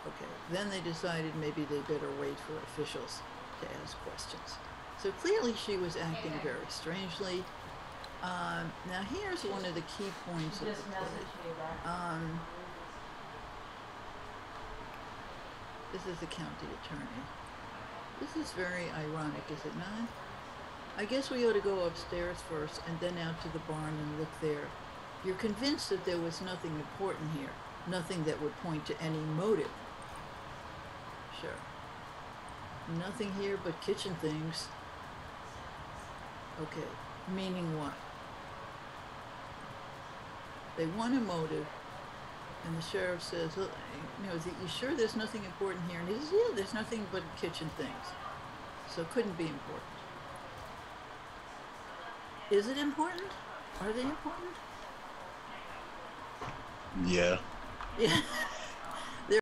Okay, then they decided maybe they better wait for officials to ask questions. So clearly she was acting very strangely. Now here's one of the key points of the play. This is the county attorney. This is very ironic, is it not? I guess we ought to go upstairs first and then out to the barn and look there. You're convinced that there was nothing important here, nothing that would point to any motive. Sure. Nothing here but kitchen things. Okay, meaning what? They want a motive, and the sheriff says, you know, is you sure there's nothing important here? And he says, yeah, there's nothing but kitchen things. So it couldn't be important. Is it important? Are they important? Yeah. Yeah.